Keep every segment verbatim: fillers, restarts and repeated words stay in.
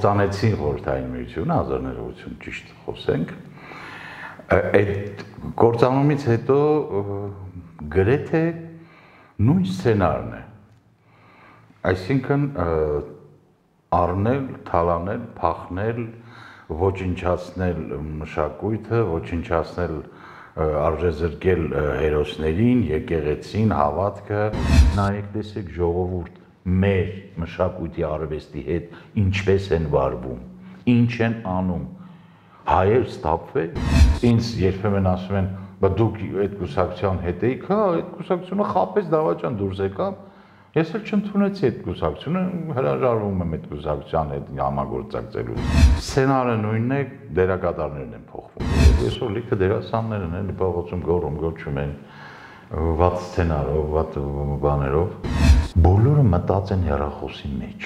կործանեցին Խորհրդային Միությունը հազար նոց ութսուն ճիշտ խոսենք, այդ կործանումից հետո գրեթե նույն սցենարն է, այսինքն առնել, թալանել, փախնել, ոչնչացնել մշակույթը, ոչնչացնել արժեզրկել հերոսներին, եկեղեցին, հավատքը, նայեք տեսեք ժողովուրդ մեր մշակույթի արվեստի հետ ինչպես են վարվում, ինչ են անում, հայեր ստապվել, ինձ երբեմն ասում են, բա դուք այդ կուսակցության հետ էիք, հա, այդ կուսակցությունը խապես դավաճան դուրս եկավ, ես էլ չընդունեցի այդ կուսակցությունը, հրաժարվում եմ այդ կուսակցության հետ համագործակցելու։ Սցենարը նույնն է, դերակատարներն են փոխվում։ Այսօր լիքը դերասաններ են, էլի փողոցում գոռում, գոչում են, վատ սցենարով, վատ բաներով։ Բոլորը մտածեն հեռախոսի մեջ։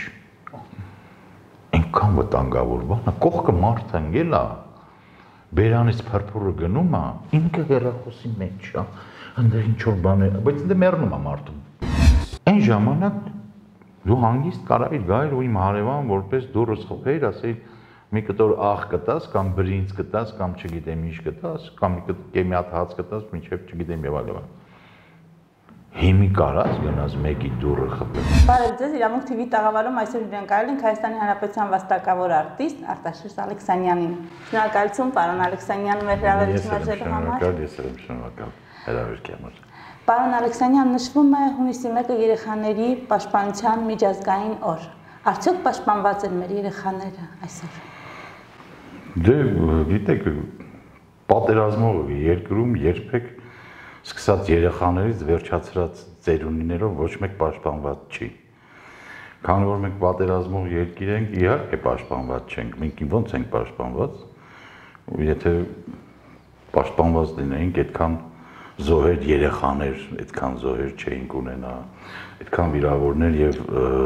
Այնքան վտանգավոր բան է, կողքը մարդ ընկել է, բերանից փրփուրը գնում է, ինքը հեռախոսի մեջ է, այնտեղ ինչ-որ բան է, բայց ինձ մեռնում է մարդում։ Այն ժամանակ դու հանգիստ կարայիր գայր ու իմ հարևան որպես դուրս խփեիր, ասեիր մի կտոր աղ կտաս կամ բրինձ կտաս կամ չգիտեմ ինչ կտաս կամ մի կեմի հատ հաց կտաս մինչև չգիտեմ եւ այլն։ Հիմի կարած գնաս մեկի դուրը խփել։ Բարև ձեզ, Իրավունք թիվի տաղավարում այսօր իրեն կարել ենք Հայաստանի Հանրապետության վաստակավոր արտիստ Արտաշես Ալեքսանյանին։ Շնորհակալություն, պարոն Ալեքսանյան, մեր հրավերությունը ձեր համար։ Ես եմ շնորհակալ հրավերքի համար։ Պարոն Ալեքսանյան, նշվում է հունիսի մեկը երեխաների պաշտպանության միջազգային օր։ Արդյոք պաշտպանված են մեր երեխաները այսօր։ Դե, գիտեք, պատերազմող երկրում երբեք սկսած երեխաներից վերջացրած ծերունիներով ոչ մեկ պաշտպանված չի։ Քանի որ մենք պատերազմող երկիր ենք, իհարկե պաշտպանված չենք, մենք ոնց ենք պաշտպանված, եթե պաշտպանված լինեինք, այդքան զոհեր երեխաներ, այդքան զոհեր չէինք ունենա, այդքան վիրավորներ եւ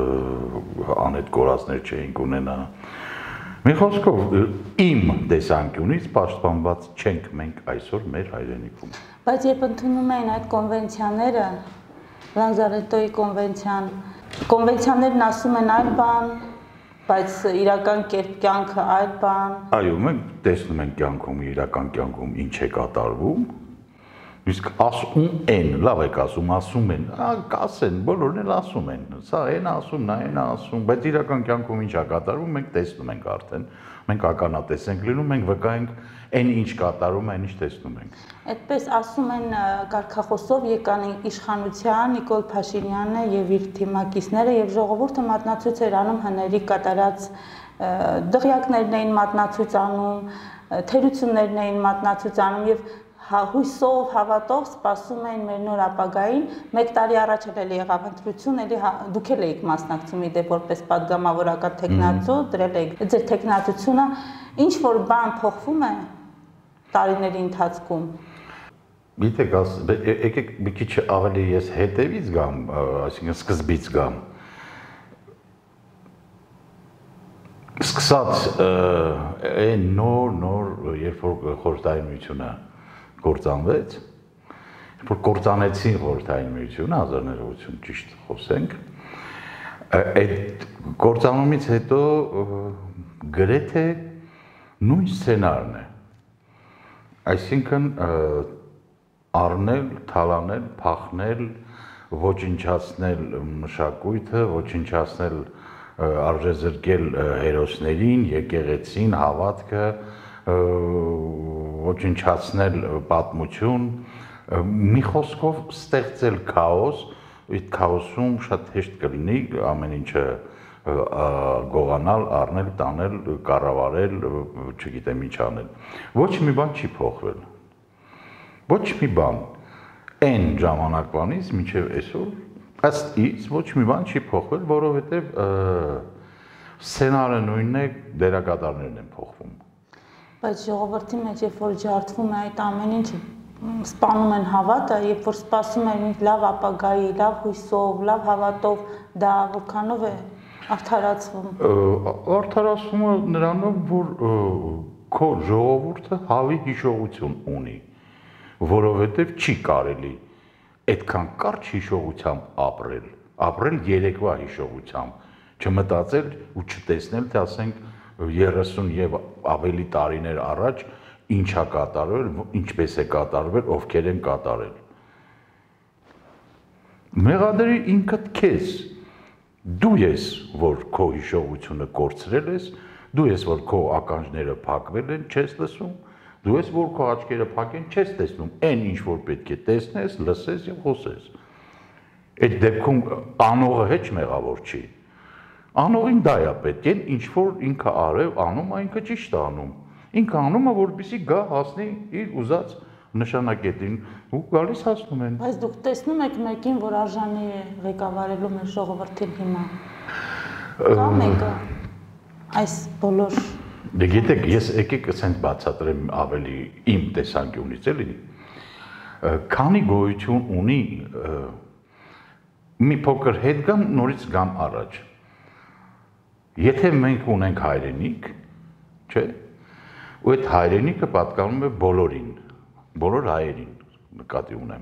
անհետ կորածներ չէինք ունենա։ Մի խոսքով, իմ տեսանկյունից պաշտպանված չենք մենք այսօր մեր հայրենիքում։ Բայց երբ ընդունում էին այդ կոնվենցիաները, Լանզարետոյի կոնվենցիան, կոնվենցիաներն ասում են այլ բան, բայց իրական կյանքը այլ բան։ Այո, մենք տեսնում ենք կյանքում, իրական կյանքում ինչ է կատարվում։ Իսկ ասում են, լավ եք ասում, ասում են, կասեն, բոլորն էլ ասում են, սա են ասում, նա են ասում, բայց իրական կյանքում ինչ է կատարվում, մենք տեսնում ենք արդեն, մենք ականատես ենք լինում, մենք վկա ենք այն ինչ կատարում, այն ինչ տեսնում ենք։ Այդպես ասում են կարգախոսով եկան իշխանության Նիկոլ Փաշինյանը եւ իր թիմակիցները եւ ժողովուրդը մատնացույց էր անում հների կատարած դղյակներն էին մատնացույց անում, թերություններն էին մատնացույց անում եւ հույսով, հավատով սպասում էին մեր նոր ապագային, մեկ տարի առաջ էլ եղավ ընտրություն, էլի դուք էլ եք մասնակցում իդեպ որպես պատգամավորական թեկնածու, դրել եք ձեր թեկնածությունը, ինչ որ բան փոխվում է տարիների ընթացքում։ Գիտեք, եկեք մի քիչ ավելի ես հետևից գամ, այսինքն սկզբից գամ։ Սկսած այն նոր նոր, երբ որ Խորհրդային Միությունը կործանվեց, որ կործանեցին Խորհրդային Միությունը հազար նոց ութսուն ճիշտ խոսենք, այդ կործանումից հետո գրեթե նույն սցենարն է, այսինքն առնել, թալանել, փախնել, ոչնչացնել մշակույթը, ոչնչացնել արժեզրկել հերոսներին, եկեղեցին, հավատքը, ոչնչացնել պատմություն, մի խոսքով ստեղծել քաոս, այդ քաոսում շատ հեշտ կլինի ամեն ինչը գողանալ, առնել, տանել, կառավարել, չգիտեմ ինչ անել։ Ոչ մի բան չի փոխվել։ Ոչ մի բան այն ժամանակվանից մինչև այսօր ըստ իս ոչ մի բան չի փոխվել, որովհետև սցենարը նույնն է, դերակատարներն են փոխվում։ Բայց ժողովրդի մեջ երբ որ ջարդվում է այդ ամեն ինչը, սպանում են հավատը, երբ որ սպասում են լավ ապագայի, լավ հույսով, լավ հավատով, դա որքանով է արդարացվում։ Արդարացվում է նրանով, որ քո ժողովուրդը հավի հիշողություն ունի, որովհետև չի կարելի այդքան կարճ հիշողությամբ ապրել, ապրել երեկվա հիշողությամբ, չմտածել ու չտեսնել, թե ասենք երեսուն եւ ավելի տարիներ առաջ ինչա կատարվել, ինչպես է կատարվել, ովքեր են կատարել։ Մեղադրի ինքդ քեզ, դու ես, որ քո հիշողությունը կորցրել ես, դու ես, որ քո ականջները փակվել են, չես լսում, դու ես, որ քո աչքերը փակ են, չես տեսնում, այն ինչ որ պետք է տեսնես, լսես եւ խոսես։ Այդ դեպքում անողը հեչ մեղավոր չի։ Անողին դա է պետք է, ինչ որ ինքը արև անում, այնքը ճիշտ է անում։ Ինքը անում է, որպեսզի գա հասնի իր ուզած նշանակետին ու գալիս հասնում են։ Բայց դուք տեսնում եք մեկին, որ արժանի է ղեկավարելու մեր ժողովրդին հիմա։ Կա մեկը այս բոլոր։ Դե գիտեք, ես եկեք ասենք բացատրեմ ավելի իմ տեսանկյունից էլի։ Քանի գոյություն ունի մի փոքր հետ գամ, նորից գամ առաջ։ Եթե մենք ունենք հայրենիք, չէ՞, ու այդ հայրենիքը պատկանում է բոլորին, բոլոր հայերին, նկատի ունեմ,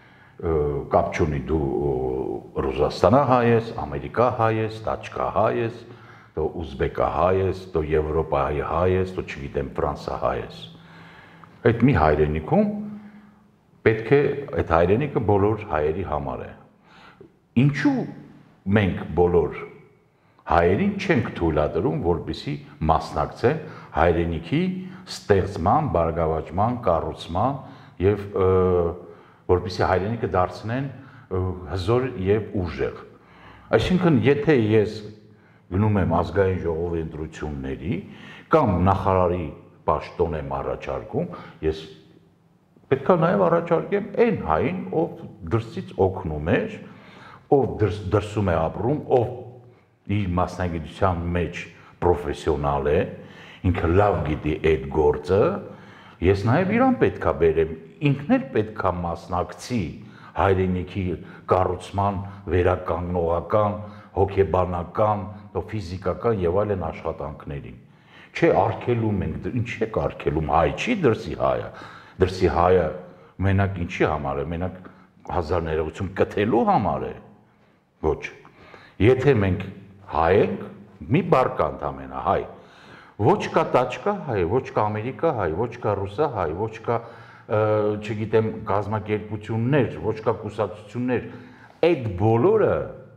կապ չունի դու Ռուսաստանահայ ես, Ամերիկահայ ես, տաճկահայ ես, то ուզբեկահայ ես, то եվրոպայի հայ ես, то չգիտեմ ֆրանսահայ ես։ Այդ մի հայրենիքում պետք է այդ հայրենիքը բոլոր հայերի համար է։ Ինչու մենք բոլոր հայերին չենք թույլատրում, որպեսզի մասնակցեն հայրենիքի ստեղծման, բարգավաճման, կառուցման եւ որպեսզի հայրենիքը դարձնեն հզոր եւ ուժեղ։ Այսինքն, եթե ես գնում եմ ազգային ժողովի ընտրությունների կամ նախարարի պաշտոն եմ առաջարկում, ես պետք է նաև առաջարկեմ այն հային, ով դրսից օգնում էր, ով դրսում է ապրում, ով իր մասնագիտության մեջ պրոֆեսիոնալ է, ինքը լավ գիտի այդ գործը, ես նաև իրան պետք է բերեմ, ինքն էլ պետք է մասնակցի հայրենիքի կառուցման վերականգնողական, հոգեբանական, ֆիզիկական եւ այլն աշխատանքներին։ Չէ, արգելում ենք, ինչ է արգելում, հայ չի դրսի հայը, դրսի հայը մենակ ինչի համար է, մենակ հազար ներողություն կթելու համար է։ Ոչ։ Եթե մենք հայ ենք, մի բառ կա ընդամենը հայ։ Ոչ կա տաճկա հայ, ոչ կա ամերիկա հայ, ոչ կա ռուսա հայ, ոչ կա, չգիտեմ, կազմակերպություններ, ոչ կա կուսակցություններ։ Այդ բոլորը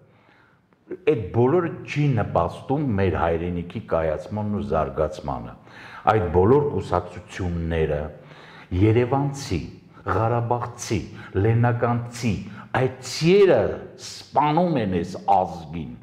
Այդ բոլորը չի նպաստում մեր հայրենիքի կայացմանն ու զարգացմանը։ Այդ բոլոր կուսակցությունները երևանցի, ղարաբաղցի, լեննականցի, այդ ցիերը սպանում են այս ազգին։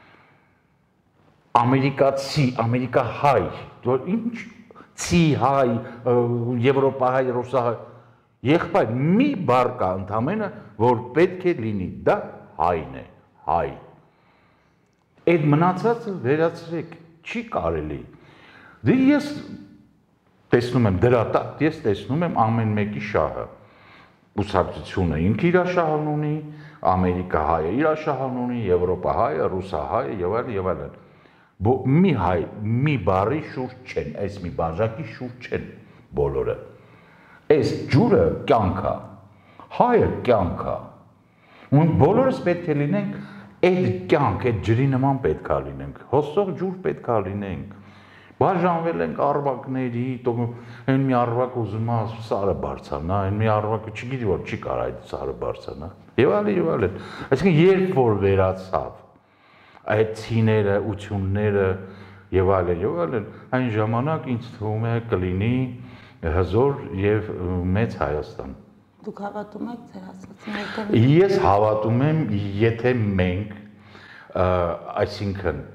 Ամերիկացի, ամերիկահայ, ինչ ցի հայ, եվրոպահայ, ռուսահայ, եղբայր մի բառ կա ընդամենը, որ պետք է լինի, դա հայն է, հայ։ Այդ մնացածը վերացրեք, չի կարելի։ Դե ես տեսնում եմ դրա տակ, ես տեսնում եմ ամեն մեկի շահը։ Կուսակցությունը ինքը իր շահն ունի, ամերիկահայը իր շահն ունի, եվրոպահայը, ռուսահայը եւ այլն եւ այլն։ Մի հայ, մի բառի շուրջ չեն, այս մի բաժակի շուրջ չեն բոլորը։ Այս ջուրը կյանք է, հայը կյանք է։ Ու բոլորս պետք է լինենք այդ կյանք, այդ ջրի նման պետք է լինենք, հոսող ջուր պետք է լինենք, բաժանվել ենք առվակների, այն մի առվակ ուզում է սարը բարձանա, այն մի առվակը չգիտի որ չի կարա այդ սարը բարձանա, եւ այլն եւ այլն։ Այսինքն երբ որ վերացավ այդ ցիները, ությունները եւ այլն եւ այլն, այն ժամանակ ինձ թվում է կլինի հզոր եւ մեծ Հայաստան։ Դուք հավատում եք ձեր ասածներին։ Ես հավատում եմ, եթե մենք, այսինքն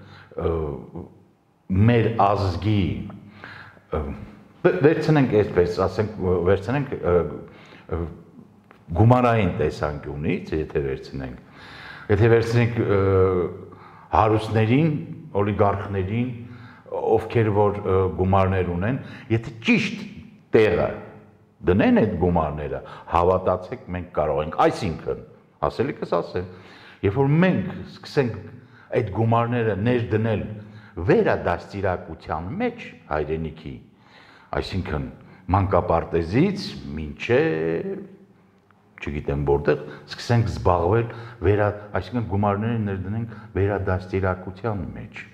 մեր ազգի վերցնենք այսպես, ասենք, վերցնենք գումարային տեսանկյունից, եթե վերցնենք, եթե վերցնենք հարուստներին, օլիգարխներին, ովքեր որ գումարներ ունեն, եթե ճիշտ տեղը դնեն այդ գումարները, հավատացեք մենք կարող ենք, այսինքն, ասելիքս ասեմ, երբ որ մենք սկսենք այդ գումարները ներդնել վերադաստիարակության մեջ հայրենիքի, այսինքն մանկապարտեզից մինչև, չգիտեմ որտեղ, սկսենք զբաղվել վերա, այսինքն գումարները ներդնենք վերադաստիարակության մեջ,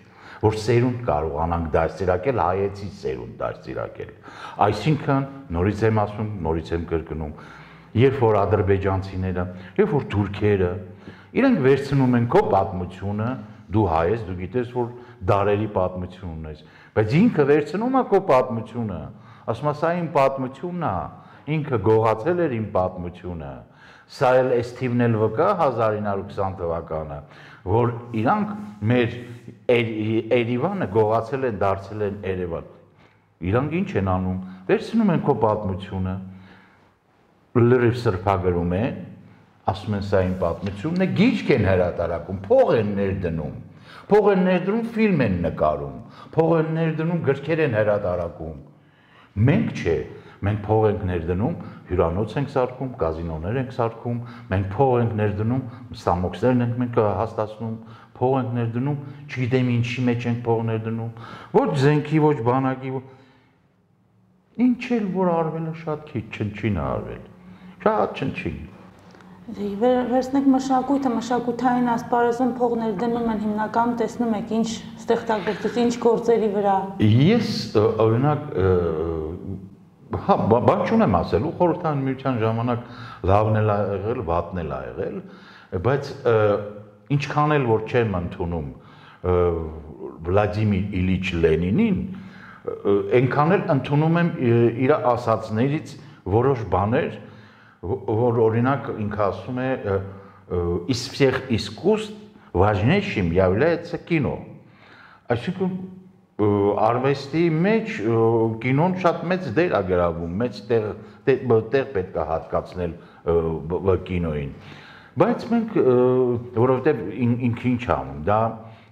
որ սերունդ կարողանանք դաստիարակել, հայեցի սերունդ դաստիարակել։ Այսինքն, նորից եմ ասում, նորից եմ կրկնում, երբ որ ադրբեջանցիները, երբ որ թուրքերը, իրենք վերցնում են քո պատմությունը, դու հայ ես, դու գիտես, որ դարերի պատմություն ունես, բայց ինքը վերցնում է քո պատմությունը, ասում է, սա իմ պատմությունն է, ինքը գողացել էր իմ պատմությունը, սա էլ էս թիվն էլ վկա հազար ինը հարյուր քսան թվականը, որ իրանք մեր Երևանը գողացել են, դարձել են Երևան։ Իրանք ինչ են անում, վերցնում են քո պատմությունը, լրիվ սրբագրում են, ասում են սա իմ պատմությունն է, գիրք են հրատարակում, փող են ներդնում, փող են ներդնում, ֆիլմ են նկարում, փող են ներդնում, գրքեր են հրատարակում։ Մենք չէ, մենք փող ենք ներդնում, հյուրանոց ենք սարքում, կազինոներ ենք սարքում, մենք փող ենք ներդնում, ստամոքսներն ենք մենք հաստատում, փող ենք ներդնում, չգիտեմ ինչի մեջ ենք փող ներդնում, ոչ զենքի, ոչ բանակի, ինչ էլ որ արվել է շատ քիչ, չնչին է արվել, շատ չնչին։ Վերցնենք մշակույթը, մշակութային ասպարեզում փող ներդնում են հիմնականում տեսնում եք ինչ ստեղծագործություն, ինչ գործերի վրա։ Ես օրինակ հա, բան չունեմ ասելու, խորհրդային միության ժամանակ լավն էլ ա եղել, վատն էլ ա եղել, բայց ինչքան էլ որ չեմ ընդունում Վլադիմիր Իլիչ Լենինին, այնքան էլ ընդունում եմ իր ասածներից որոշ բաներ, որ օրինակ ինքը ասում է из всех искусств важнейшим является кино։ Այսինքն արվեստի մեջ կինոն շատ մեծ դեր է գրավում, մեծ տեղ պետք է հատկացնել կինոյին։ Բայց մենք, որովհետև ինքը ինչ անում, դա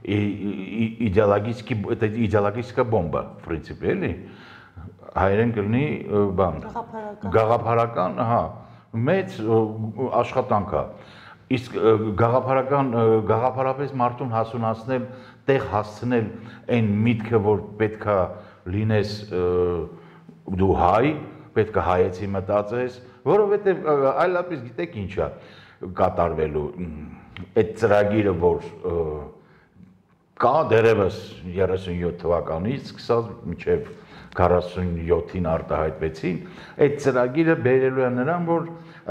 իդեալոգիստիկա բոմբա, պրինցիպի էլի, հայերեն կլինի բան, գաղափարական, հա, մեծ աշխատանք է, իսկ գաղափարական, գաղափարապես մարդուն հասունացնել, տեղ հասցնել այն միտքը, որ պետք է լինես դու հայ, պետք է հայեցի մտածես, որովհետև այլապես գիտեք ինչ է կատարվելու, այդ ծրագիրը, որ կա դերևս երեսունյոթ թվականից սկսած մինչև քառասունյոթին արտահայտվեցին, այդ ծրագիրը բերելու է նրան, որ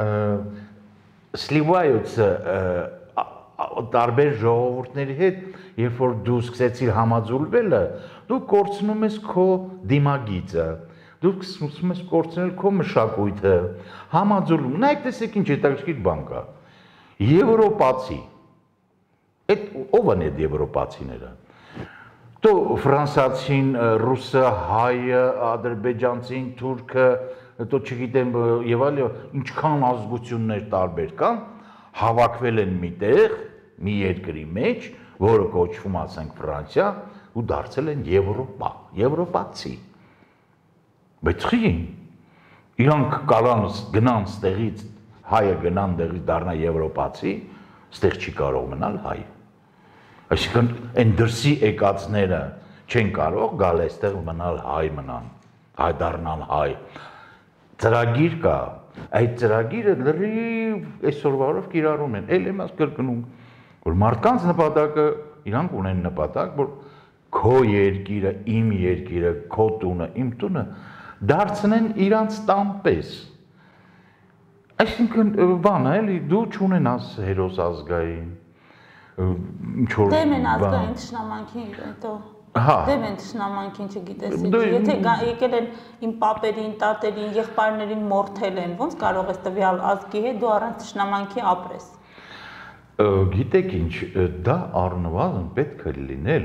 սլիվայոցը տարբեր ժողովուրդների հետ, երբ որ դու սկսեցիր համաձուլվելը, դու կորցնում ես քո դիմագիծը, դու սկսում ես կորցնել քո մշակույթը, համաձուլում, նայեք տեսեք ինչ հետաքրքիր բան կա, եվրոպացի, այդ ով են այդ եվրոպացիները, то ֆրանսացին, ռուսը, հայը, ադրբեջանցին, թուրքը, то չգիտեմ եւ այլ ինչքան ազգություններ տարբեր կան, հավաքվել են միտեղ, մի երկրի մեջ, որը կոչվում ասենք Ֆրանսիա, ու դարձել են Եվրոպա, եվրոպացի։ Բայց խի, իրանք կարան գնան ստեղից, հայը գնան դեղից դառնա եվրոպացի, ստեղ չի կարող մնալ հայ։ Այսինքն այն դրսի եկածները չեն կարող գալ այստեղ մնալ հայ մնան, հայ դառնալ հայ։ Ծրագիր կա, այդ ծրագիրը լրիվ այսօրվա օրով կիրառում են, էլ եմ աս կրկնում, որ մարդկանց նպատակը, իրանք ունեն նպատակ, որ քո երկիրը, իմ երկիրը, քո տունը, իմ տունը դարձնեն իրանց տան պես։ Այսինքն բանը էլի դու չունենաս հերոս ազգային, դեմ են ազգային թշնամանքի, դեմ են թշնամանքին չգիտես, եթե եկել են իմ պապերին, տատերին, եղբայրներին մորթել են, ոնց կարող ես տվյալ ազգի հետ դու առանց թշնամանքի ապրես։ Գիտեք ինչ, դա առնվազն պետք է լինել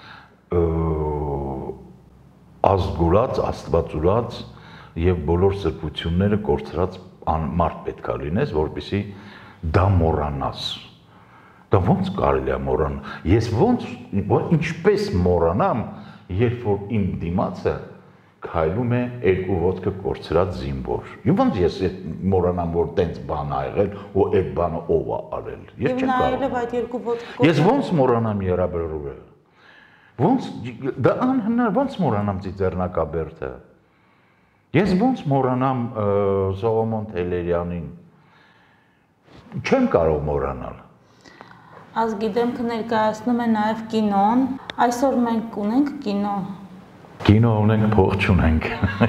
ազգուրած, աստվածուրած եւ բոլոր սրբությունները կորցրած մարդ պետք է լինես, որպեսզի դա մոռանաս։ Դա ոնց կարելի է մոռանալ։ Ես ոնց ինչպես մոռանամ, երբ որ իմ դիմացը քայլում է երկու ոտքը կորցրած զինվոր։ Եվ ոնց ես մոռանամ, որ տենց բան ա եղել, ու այդ բանը ով ա արել։ Ես չեմ կարող։ Ես ոնց մոռանամ Եռաբրուրը։ Ոնց դա անհնար, ոնց մոռանամ Ծիծեռնակաբերդը։ Ես ոնց մոռանամ Սողոմոն Թեյլերյանին։ Չեմ կարող մոռանալ։ Ազգի դեմքը ներկայացնում է նաև կինոն, Այսօր մենք ունենք կինո։ Կինո ունենք, փող չունենք։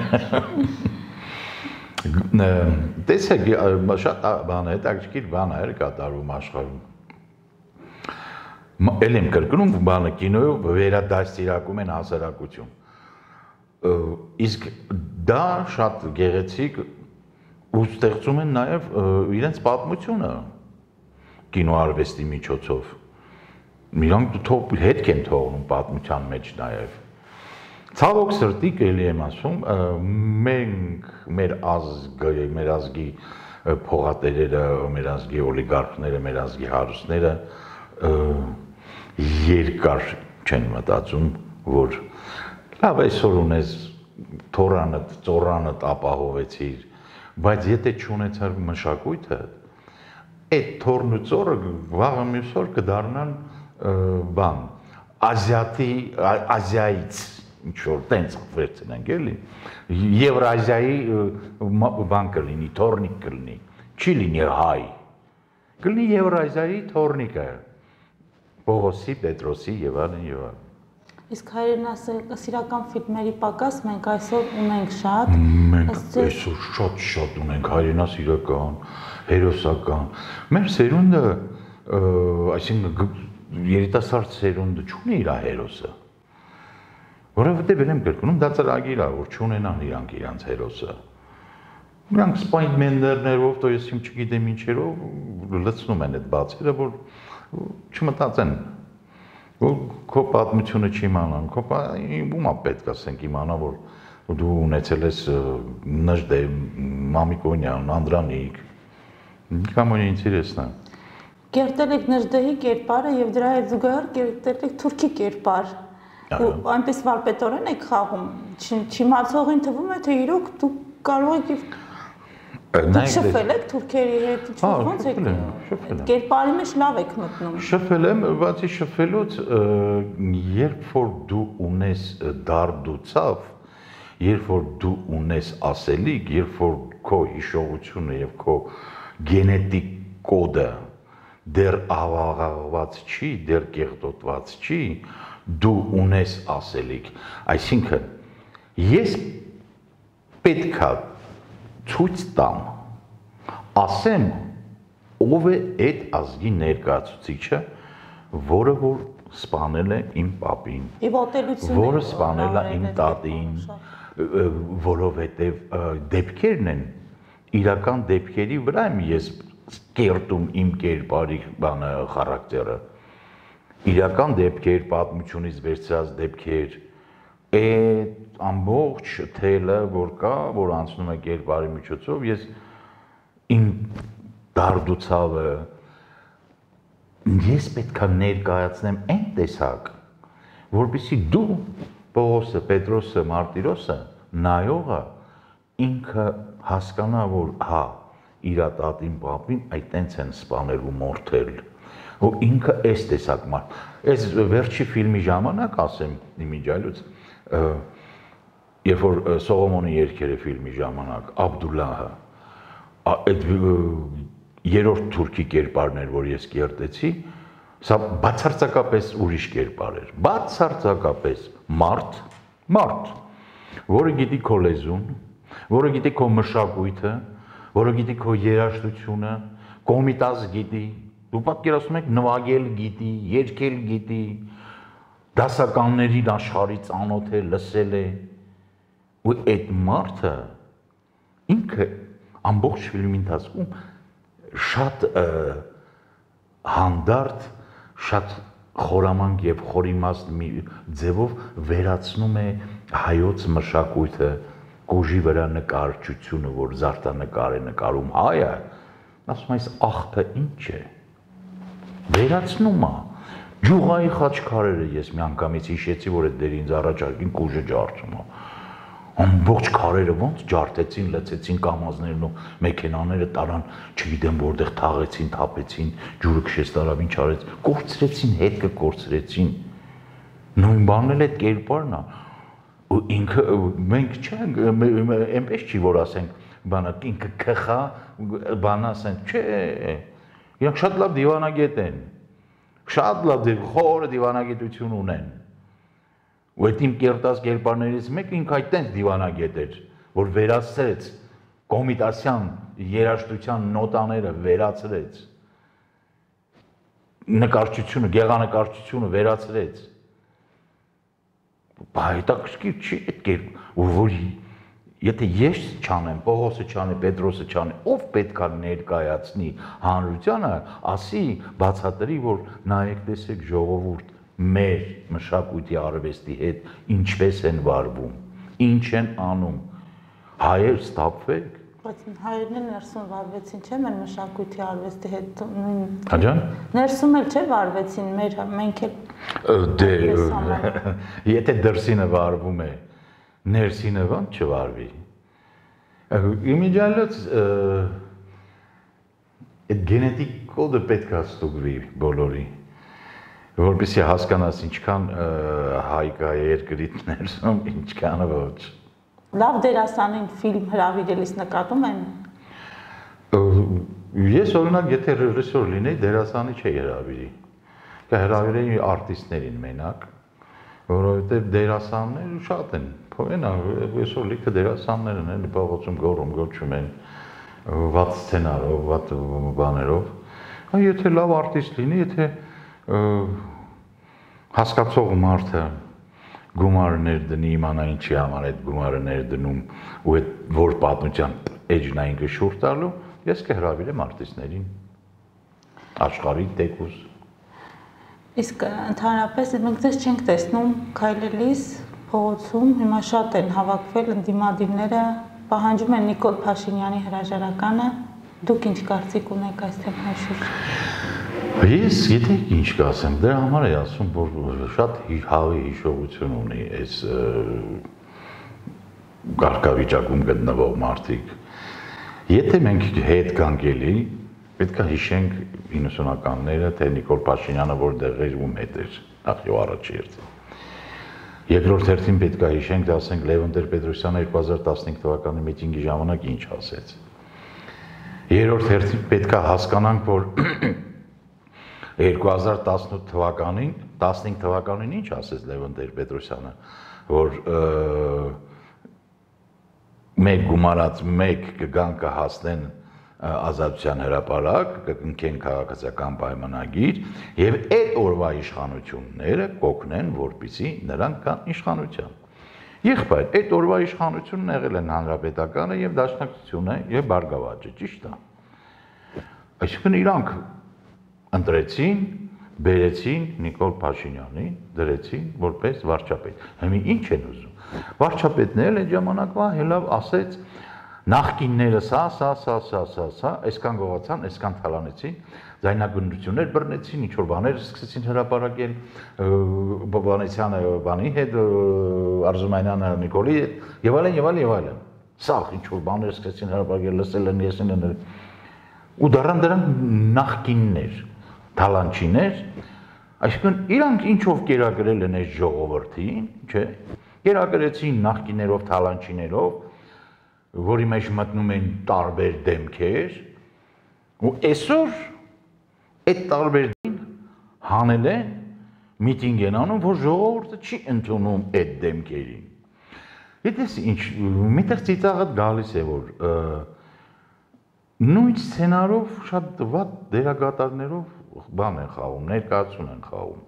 Տեսեք, շատ բան է, հետաքրքիր բան է կատարվում աշխարհում։ Էլ եմ կրկնում, բանը կինոյով վերադաստիարակում են հասարակություն։ Իսկ դա շատ գեղեցիկ ու ստեղծում են նաև իրենց պատմությունը կինոարվեստի միջոցով։ Իրանք հետք են թողնում պատմության մեջ նաև։ Ցավոք սրտի էլի եմ ասում, մենք մեր ազգը, մեր ազգի փողատերերը, մեր ազգի օլիգարխները, մեր ազգի հարուստները երկար չեն մտածում, որ լավ այսօր ունես թորանդ, ծորանդ ապահովեցիր, բայց եթե չունեցար մշակույթը, այդ թորն ու ծորը վաղը մյուս օր կդառնան բան, ազիատի, ազիայից ինչ-որ տենց վերցնենք էլի, Եվրազիայի բան կլինի, թորնիկ կլինի, չի լինի հայ, կլինի Եվրազիայի թորնիկը, Պողոսի, Պետրոսի եւ այլն եւ այլն։ Իսկ հայրենասիրական ֆիլմերի պակաս մենք այսօր ունենք շատ։ Մենք այսօր շատ-շատ ունենք հայրենասիրական, հերոսական։ Մեր սերունդը, այսինքն երիտասարդ սերունդը չունի իր հերոսը։ Որովհետև եմ կրկնում, դա ծրագիր է, որ չունենան իրանք իրանց հերոսը։ Իրանք սպայդմենդերներով, то ես իմ չգիտեմ ինչերով լցնում են այդ բացերը, որ չմտածեն, որ քո պատմությունը չիմանան, քո ումա պետք է ասենք իմանա, որ դու ունեցել ես Նժդե, Մամիկոնյան, Անդրանիկ, կամոն ինտերեսնա։ Կերտել եք Նժդեի կերպարը եւ դրա հետ զուգահեռ կերտել եք թուրքի կերպար։ Ու այնպես վարպետորեն եք խաղում, չիմացողին թվում է, թե իրոք դու կարող եք Դուք շփվել եք թուրքերի հետ, ո՞նց եք կերպարի մեջ լավ եք մտնում։ Շփվել եմ, բացի շփվելուց, երբ որ դու ունես դարդուցավ, երբ որ դու ունես ասելիք, երբ որ քո հիշողությունը եւ քո գենետիկ կոդը դեռ ավաղաղված չի, դեռ կեղտոտված չի, դու ունես ասելիք, այսինքն ես պետքա ցույց տամ, ասեմ, ով է այդ ազգի ներկայացուցիչը, որը որ սպանել է իմ պապին, որը սպանել է իմ տատին, որովհետև դեպքերն են, իրական դեպքերի վրա եմ ես կերտում իմ կերպարի բանը խարակտերը, իրական դեպքեր, պատմությունից վերցրած դեպքեր, այդ ամբողջ թելը, որ կա, որ անցնում է կերպարի միջոցով, ես իմ դարդուցավը, ես պետք է ներկայացնեմ այն տեսակ, որպեսզի դու, Պողոսը, Պետրոսը, Մարտիրոսը, նայողը, ինքը հասկանա, որ հա, իր տատին, պապին այտենց են սպանել ու մորթել, ու ինքը այս տեսակ մարդ, այս վերջի ֆիլմի ժամանակ, ասեմ, իմիջայլուց, երբ որ Սողոմոնի երգերը ֆիլմի ժամանակ, Աբդուլլահը, այդ երրորդ թուրքի կերպարն էր, որ ես կերտեցի, սա բացարձակապես ուրիշ կերպար էր, բացարձակապես մարդ, մարդ, որը գիտի քո լեզուն, որը գիտի քո մշակույթը, որը գիտի քո երաժշտությունը, կոմիտազ գիտի, դու պատկերացնում եք նվագել գիտի, երգել գիտի, դասականներին աշխարհից ծանոթ է, լսել է, ու այդ մարդը ինքը ամբողջ ֆիլմի ընթացքում շատ հանդարտ, շատ խորամանկ եւ խորիմաստ մի ձևով վերացնում է հայոց մշակույթը, կոժի վրա նկարչությունը, որ զարդանկար է նկարում հայը, ասում այս աղբը ինչ է, վերացնում է, ջուղայի խաչքարերը ես մի անգամից հիշեցի, որ այդ դեր ինձ առաջարկին կուժը ջարդում է, ամբողջ քարերը ոնց ջարդեցին, լցեցին կամազներն ու մեքենաները տարան, չգիտեմ որտեղ թաղեցին, թափեցին, ջուրը քշեց տարավ, ինչ արեց, կորցրեցին, հետքը կորցրեցին, նույն բանն էլ այդ կերպարն է, ու ինքը մենք չենք, այնպես չի, որ ասենք, բանը ինքը քխա, բանը ասենք, չէ, իրանք շատ լավ դիվանագետ են, շատ լավ խորը դիվանագիտություն ունեն, Ու այդ իմ կերտած կերպարներից մեկը ինքը այդտենց դիվանագետ էր, որ վերացրեց կոմիտասյան երաժշտության նոտաները վերացրեց, նկարչությունը, գեղանկարչությունը վերացրեց։ Բա հետաքրքիր չի այդ կերպ, որ եթե ես չանեմ, Պողոսը չանի, Պետրոսը չանի, ով պետք է ներկայացնի հանրությանը, ասի, բացատրի, որ նայեք, տեսեք ժողովուրդ, մեր մշակույթի արվեստի հետ ինչպես են վարվում, ինչ են անում, հայեր ստապվեք։ Բայց հայերն էլ ներսում վարվեցին, չէ՞ մեր մշակույթի արվեստի հետ։ Աջան։ Ներսում էլ չէ վարվեցին, մեր մենք էլ դե եթե դրսինը վարվում է, ներսինը ոնց չվարվի։ Իմիջիալից այդ գենետիկ կոդը պետք է ստուգվի բոլորի, որպեսզի հասկանաս ինչքան հայ կա երկրից ներսում, ինչքանը ոչ։ Լավ դերասանին ֆիլմ հրավիրելիս նկատում են։ Ես օրինակ եթե ռեժիսոր լինեի, դերասանի չէի հրավիրի։ Կհրավիրեի արտիստներին մենակ, որովհետև դերասաններ շատ են։ Փոխենա, այսօր լիքը դերասաններ են, էլի փողոցում գոռում, գոչում են, վատ սցենարով, վատ բաներով։ Եթե լավ արտիստ լինի, եթե հասկացող մարդը գումարներ դնի, իմանա ինչի համար այդ գումարը ներդնում ու այդ որ պատմության էջն այն գշուր տալու, ես կհրավիրեմ արտիստներին, աշխարհի տեկուս։ Իսկ ընդհանրապես մենք ձեզ չենք տեսնում քայլելիս փողոցում, հիմա շատ են հավաքվել ընդդիմադիրները, պահանջում են Նիկոլ Փաշինյանի հրաժարականը, դուք ինչ կարծիք ունեք այս թեմայի շուրջ։ Ես գիտեք ինչ կասեմ, դրա համար եմ ասում, որ շատ հավի հիշողություն ունի այս կարգավիճակում գտնվող մարդիկ։ Եթե մենք հետ գանք էլի, պետք է հիշենք իննսունականները, թե Նիկոլ Փաշինյանը որտեղ էր ում հետ էր, նախ եւ առաջ երթին։ Երկրորդ հերթին պետք է հիշենք, ասենք Լևոն Տեր-Պետրոսյանը երկու հազար տասնհինգ թվականի միտինգի ժամանակ ինչ ասեց։ Երրորդ հերթին պետք է հասկանանք, որ երկու հազար տասնութ թվականին, տասնհինգ թվականին ինչ ասեց Լևոն Տեր-Պետրոսյանը, որ մեկ գումարած մեկ կգան կհասնեն ազատության հրապարակ, կընկեն քաղաքացիական պայմանագիր եւ այդ օրվա իշխանությունները կօգնեն, որպեսզի նրանք կան իշխանության։ Եղբայր, այդ օրվա իշխանությունն եղել են հանրապետականը եւ դաշնակցությունը եւ Բարգավաճը, ճիշտ է։ Այսինքն իրանք ընտրեցին, բերեցին Նիկոլ Փաշինյանին, դրեցին որպես վարչապետ։ Հիմա ինչ են ուզում։ Վարչապետն էլ այդ ժամանակվա հելավ ասեց նախկինները սա, սա, սա, սա, սա, սա, այսքան գողացան, այսքան թալանեցին, ձայնագնդություններ բռնեցին, ինչ որ բաներ սկսեցին հրապարակել, Բաբանեսյանը բանի հետ, Արզումանյանը Նիկոլի հետ, եւ այլն, եւ այլն, եւ այլն։ Սա ինչ որ բաներ սկսեցին հրապարակել, լսել են, եսին են։ Ու դառան դրանք նախկիններ, թալանչիներ, այսինքն իրանք ինչով կերակրել են այս ժողովրդին, չէ՞, կերակրեցին նախկիներով, թալանչիներով, որի մեջ մտնում են տարբեր դեմքեր, ու այսօր այդ տարբեր դեմքերին հանել են, միտինգ են անում, որ ժողովուրդը չի ընդունում այդ դեմքերին։ Գիտես ինչ, միտեղ ծիծաղդ գալիս է, որ նույն սցենարով շատ վատ դերակատարներով բան են խաղում, ներկայացում են խաղում։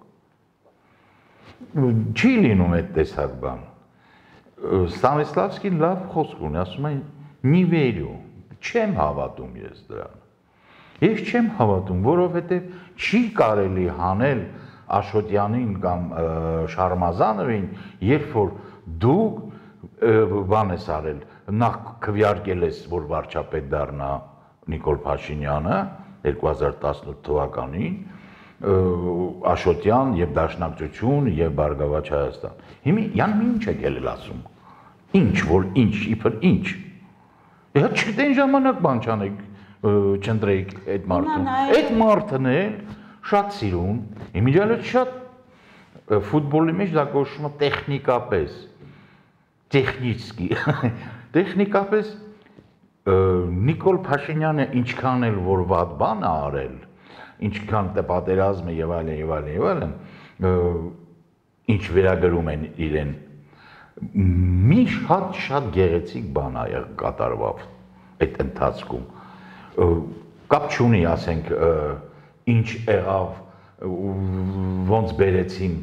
Չի լինում այդ տեսակ բան։ Ստանիսլավսկին լավ խոսք ունի, ասում է «Նի վերյու», չեմ հավատում ես դրան։ Ես չեմ հավատում, որովհետև չի կարելի հանել Աշոտյանին կամ Շարմազանովին, երբ որ դու բան ես արել, նախ քվեարկել ես, որ վարչապետ դառնա Նիկոլ Փաշինյանը երկու հազար տասնութ թվականին, Աշոտյան եւ Դաշնակցություն եւ Բարգավաճ Հայաստան։ Հիմա յան ինչ եք ելել ասում։ Ինչ, որ ինչ, իբր ինչ։ Դա չգիտեն ժամանակ բան չանեք, չընտրեիք այդ մարդուն։ Այդ մարդն էլ շատ սիրուն, իմիջիալից շատ ֆուտբոլի մեջ դա կոչվում է տեխնիկապես, տեխնիկի, տեխնիկապես Նիկոլ Փաշինյանը ինչքան էլ որ վատ բան է արել, ինչքան պատերազմը եւ այլն եւ այլն եւ այլն, ինչ վերագրում են իրեն, մի շատ-շատ գեղեցիկ բան ա կատարվավ այդ ընթացքում։ Կապ չունի, ասենք, ինչ եղավ, ոնց բերեցին,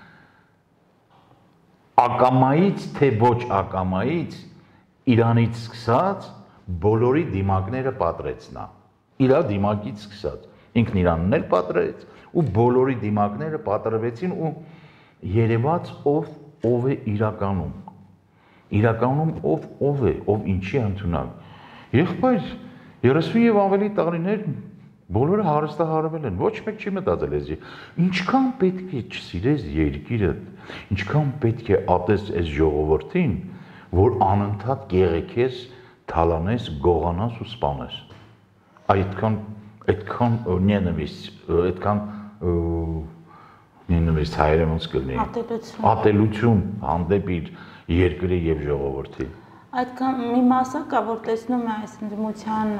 ակամայից, թե ոչ ակամայից, Իրանից սկսած, բոլորի դիմակները պատրեցնա, իրա դիմակից սկսած, ինքն Իրանն էլ պատրեց, ու բոլորի դիմակները պատրվեցին ու երևաց ով ով է իրականում, իրականում ով ով է, ով ինչի ընդունակ, եղբայր, երեսուն և ավելի տարիներ բոլորը հարստահարվել են, ոչ մեկ չի մտածել ես, ինչքան պետք է չսիրես երկիրդ, ինչքան պետք է ատես այս ժողովրդին, որ անընդհատ կեղեքես, թալանես, գողանաս ու սպանես, այդքան, այդքան նենավիստ, այդքան նենավիստ հայերը ոնց կլինի, ատելություն հանդեպ իր երկրի և ժողովրդի։ Այդքան մի մասը կա, որ տեսնում է այս ընդդիմության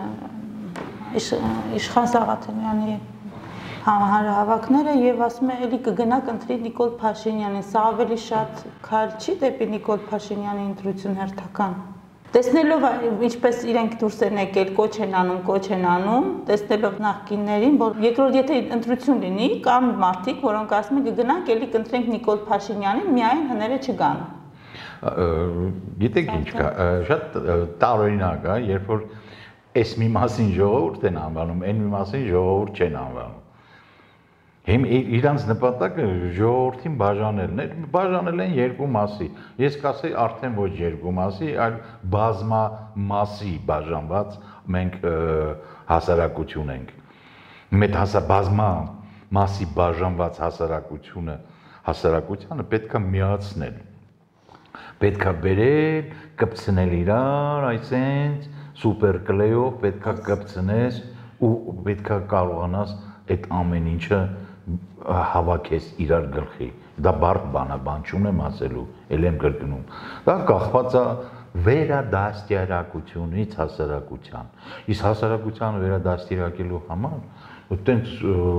Իշխան Սաղաթելյանի հանրահավաքները եւ ասում է էլի կգնա կընտրի Նիկոլ Փաշինյանին, սա ավելի շատ քայլ չի դեպի Նիկոլ Փաշինյանի ընտրություն հերթական։ Տեսնելով ինչպես իրենք դուրս են եկել, կոչ են անում, կոչ են անում, տեսնելով նախկիններին, որ երկրորդ եթե ընտրություն լինի, կան մարդիկ, որոնք ասում են կգնանք էլի կընտրենք Նիկոլ Փաշինյանին, միայն հները չգան։ Գիտեք ինչ կա, շատ տարօրինակ է, երբ որ այս մի մասին ժողովուրդ են անվանում, այն մի մասին ժողովուրդ չեն անվանում։ Հիմ իրանց նպատակը ժողովրդին բաժանելն է, բաժանել են երկու մասի, ես կասեի արդեն ոչ երկու մասի, այլ բազմամասի բաժանված մենք հասարակություն ենք։ Մեծ բազմամասի բաժանված հասարակությունը, հասարակությանը պետք է միացնել, պետք է բերել, կպցնել իրար, այսենց, սուպեր կլեյով պետք է կպցնես ու պետք է կարողանաս այդ ամեն ինչը հավաքես իրար գլխի, դա բարդ բան է, բան չունեմ ասելու, էլ եմ կրկնում, դա կախված է վերադաստիարակությունից հասարակության, իսկ հասարակությանը վերադաստիարակելու համար, այդտենց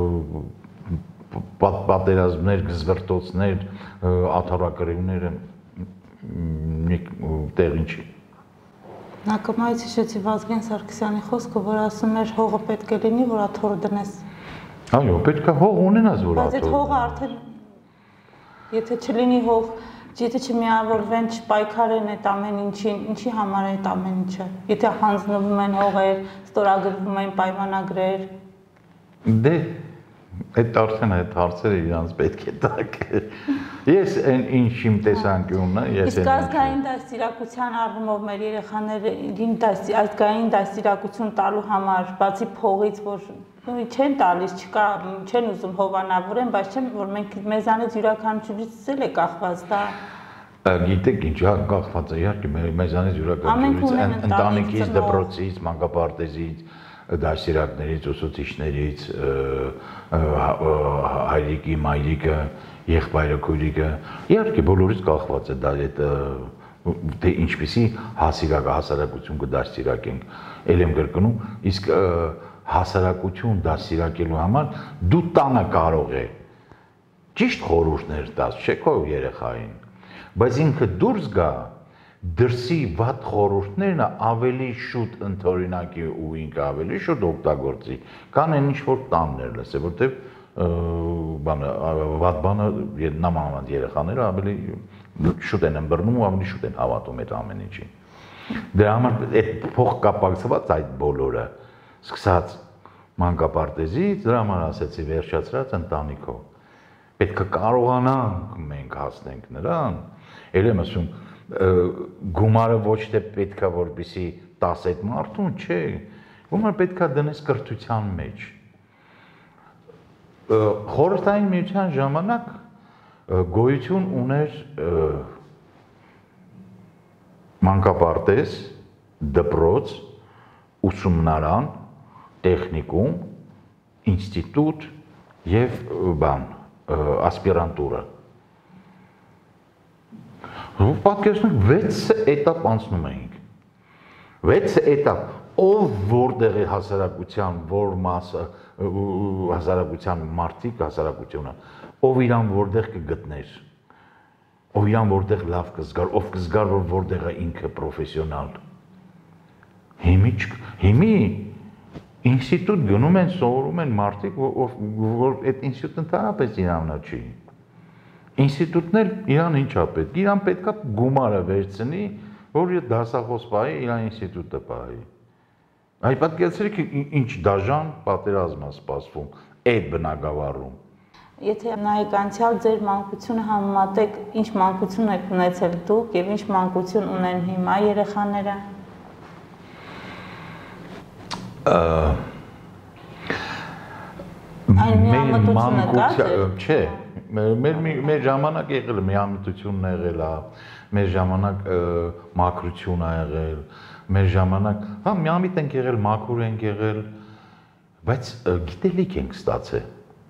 պատերազմներ, գզվրտոցներ, աթոռակռիվները տեղին չի։ Նակամայից հիշեցի Վազգեն Սարգսյանի խոսքը, որ ասում էր հողը պետք է լինի, որ աթոռը դնես։ Այո, պետք է հող ունենաս, որ աթոռը։ Բայց այդ հողը արդեն, եթե չլինի հող, եթե չմիավորվեն, չպայքարեն այդ ամեն ինչին, ինչի համար է այդ ամեն ինչը։ Եթե հանձնվում են հողեր, ստորագրվում են պայմանագրեր։ Դե այդ արդեն այդ հարցերը իրանց պետք է տակ։ Ես ինչ իմ տեսանկյունն է, ես Իսկ ազգային դաստիարակության առումով մեր երեխաներին ազգային դաստիարակություն տալու համար, բացի փողից, որ չեն տալիս, չկա, չեն ուզում հովանավորեն, բայց չեմ, որ մենք մեզանից յուրաքանչյուրից էլ է կախված դա։ Գիտեք ինչ, կախված է, իհարկե մեզանից յուրաքանչյուրից, ընտանիքից, դպրոցից, մանկապարտեզից, դաստիարակներից, ուսուցիչներից, հայրիկի, մայրիկը, եղբայրը, քույրիկը, իհարկե բոլորից կախված է դա թե ինչպիսի հասարակություն կդաստիարակենք, էլ եմ կրկնում, իսկ հասարակություն դաստիարակելու համար դու տանը կարող է ճիշտ խորհուրդներ տաս, չէ՞ քո երեխային, բայց ինքը դուրս գա դրսի վատ խորհուրդներն ավելի շուտ ընդօրինակի ու ինքը ավելի շուտ օգտագործի, քան այն ինչ որ տաններ լսե, որտեվ բանը վատ բանը նամանավանդ երեխաները ավելի շուտ են ըմբռնում ու ավելի շուտ են հավատում այդ ամեն ինչին։ Դրա համար այդ փոխկապակցված այդ բոլորը սկսած մանկապարտեզից, դրա համար ասեցի վերջացրած ընտանիքով։ Պետք է կարողանանք մենք հասնենք նրան, ել եմ ասում գումարը ոչ թե պետք է որպեսի տաս այդ մարդուն, չէ, գումարը պետք է դնես կրթության մեջ։ Խորհրդային միության ժամանակ գոյություն ուներ մանկապարտեզ, դպրոց, ուսումնարան, տեխնիկում, ինստիտուտ եւ բան, ասպիրանտուրա։ Պատկերացնեք վեց էտապ անցնում էինք, վեց էտապ, ով որտեղ է հասարակության, որ մասը, հասարակության մարդիկ, հասարակությունը, ով իրան որտեղ կգտներ, ով իրան որտեղ լավ կզգար, ով կզգար, որ որտեղ է ինքը պրոֆեսիոնալ։ Հիմի հիմի ինստիտուտ գնում են, սովորում են մարդիկ, որ այդ ինստիտուտը ընդհանրապես իրանա չի։ Ինստիտուտն էլ իրան ինչա պետք։ Իրան պետքա գումարը վերցնի, որ իր դասախոս պահի, իրան ինստիտուտը պահի։ Այ պատկերացրեք ինչ դաժան պատերազմ է սպասվում այդ բնակավարում։ Եթե նայեք անցյալ ձեր մանկությունը համեմատեք, ինչ մանկություն եք ունեցել դուք եւ ինչ մանկություն ունեն հիմա երեխաները։ Այն միամտությունը կա՞, չէ, մեր մեր ժամանակ եղել է միամտությունն եղել է, մեր ժամանակ մաքրություն ա եղել, մեր ժամանակ, հա, միամիտ ենք եղել, մաքուր ենք եղել, բայց գիտելիք ենք ստացել։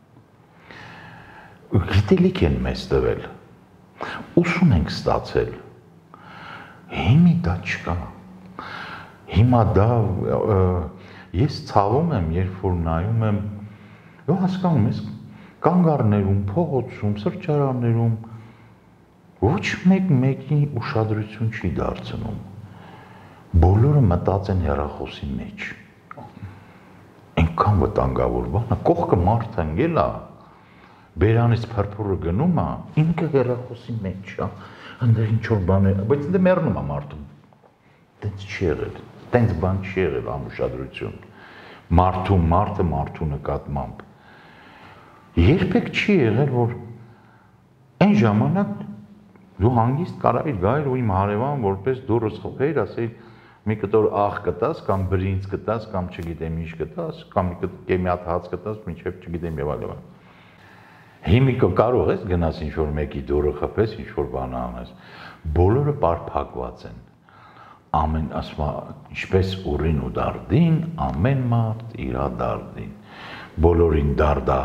Գիտելիք են մեզ տվել, ուսում ենք ստացել, հիմի դա չկա, հիմա դա, ես ցավում եմ, երբ որ նայում եմ, ու հասկանում ես, կանգառներում, փողոցում, սրճարաններում, ոչ մեկ մեկի ուշադրություն չի դարձնում, բոլորը մտած են հեռախոսի մեջ, այնքան վտանգավոր բան է, կողքը մարդ ընկել է, բերանից փրփուրը գնում է, ինքը հեռախոսի մեջ է, այնտեղ ինչ-որ բան է, բայց դե մեռնում է մարդում, տենց չի եղել, տենց բան չի եղել անուշադրություն, մարդու մարդը մարդու նկատմամբ, երբեք չի եղել, որ այն ժամանակ դու հանգիստ կարայիր գայր ու իմ հարևան որպես դուրս խփեիր, ասեիր մի կտոր աղ կտաս, կամ բրինձ կտաս, կամ չգիտեմ ինչ կտաս, կամ մի հատ հաց կտաս, մինչև չգիտեմ եւ այլն։ Հիմի կարող ես գնաս ինչ-որ մեկի դուրը խփես, ինչ-որ բան անես, բոլորը պարփակված են, ամեն ասма, ինչպես ուռին ու դարդին, ամեն մարդ իրա դարդին, բոլորին դարդա,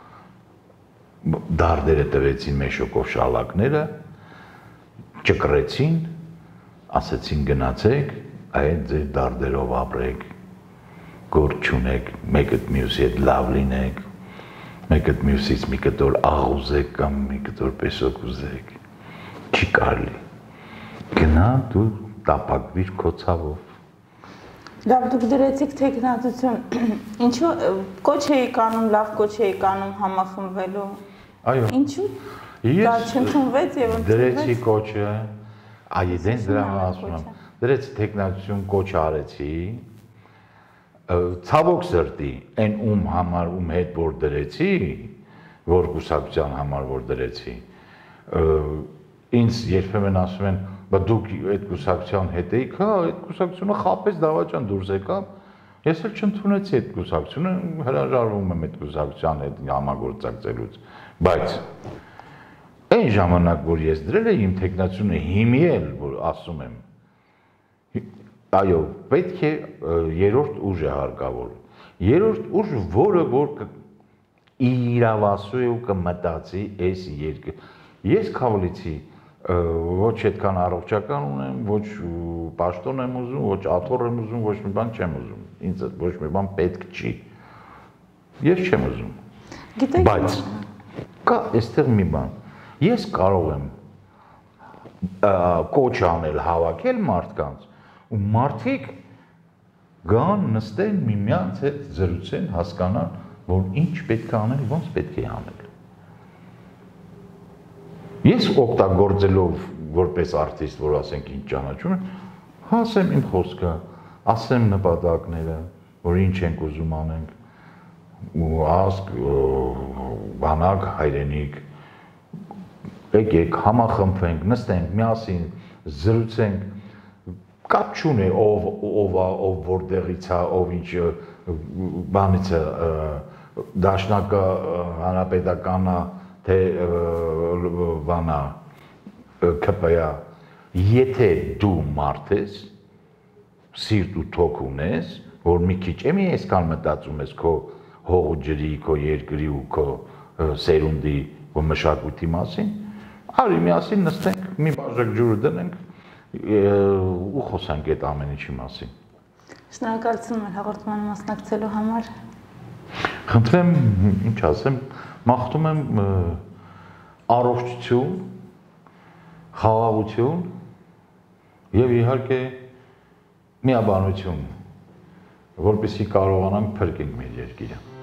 դարդերը տվեցին մեշոկով շալակները, ճկրեցին, ասեցին գնացեք, այդ ձեր դարդերով ապրեք, գործ չունեք, մեկը մյուսի հետ լավ լինեք, մեկը մյուսից մի կտոր աղ ուզեք կամ մի կտոր պեսոկ ուզեք, չի կարելի, գնա դու տապակվիր քո ցավով։ Լավ, դուք դրեցիք թեկնածություն, ինչու կոչ էիք անում, լավ կոչ էիք անում համախմբվելու, ինչու դա չընդունվեց եւ ընդունվեց։ Դրեցի կոչը, այ դենց դրա ասում եմ, դրեցի թեկնածություն կոչ արեցի, ցավոք սրտի, այն ում համար, ում հետ որ դրեցի, որ կուսակցության համար որ դրեցի, ինձ երբեմն ասում են, բա դուք այդ կուսակցության հետ էիք, հա, այդ կուսակցությունը խապես դավաճան դուրս եկավ, ես էլ չընդունեցի այդ կուսակցությունը, հրաժարվում եմ այդ կուսակցության հետ համագործակցելուց, բայց այն ժամանակ, որ ես դրել եմ իմ թեկնածությունը հիմի էլ, որ ասում եմ, այո, պետք է երրորդ ուժ է հարկավոր, երրորդ ուժ, որը որ իրավասու է ու կմտածի այս երկը, ես քավլիցի ոչ այդքան առողջական ունեմ, ոչ պաշտոն եմ ուզում, ոչ աթոռ եմ ուզում, ոչ մի բան չեմ ուզում, ինձ ոչ մի բան պետք չի, ես չեմ ուզում, բայց կա այստեղ մի բան, ես կարող եմ կոչ անել հավաքել մարդկանց, ու մարդիկ գան նստեն միմյանց հետ զրուցեն, հասկանան, որ ինչ պետք է անել, ոնց պետք է անել։ Ես օգտագործելով որպես արտիստ, որ ասենք ինչ ճանաչում եմ, ասեմ իմ խոսքը, ասեմ նպատակները, որ ինչ ենք ուզում անենք, ու ասք, բանակ, հայրենիք, եկեք, համախմբվենք, նստենք, միասին, զրուցենք, կապ չունի ով ով ով որտեղից է, ով ինչ բանից է, դաշնակը հանրապետականա, թե բանա ԿՊ-ա, եթե դու մարդ ես, սիրտ ու թոք ունես, որ մի քիչ էմի այսքան մտածում ես քո հող ու ջրի, քո երկրի ու քո սերունդի ու մշակույթի մասին, արի միասին նստենք, մի բաժակ ջուրը դնենք ու խոսանք այդ ամեն ինչի մասին։ Շնորհակալություն մեր հաղորդմանը մասնակցելու համար։ Խնդրեմ, ինչ ասեմ, մաղթում եմ առողջություն, խաղաղություն եւ իհարկե միաբանություն, որպեսզի կարողանանք փրկենք մեր երկիրը։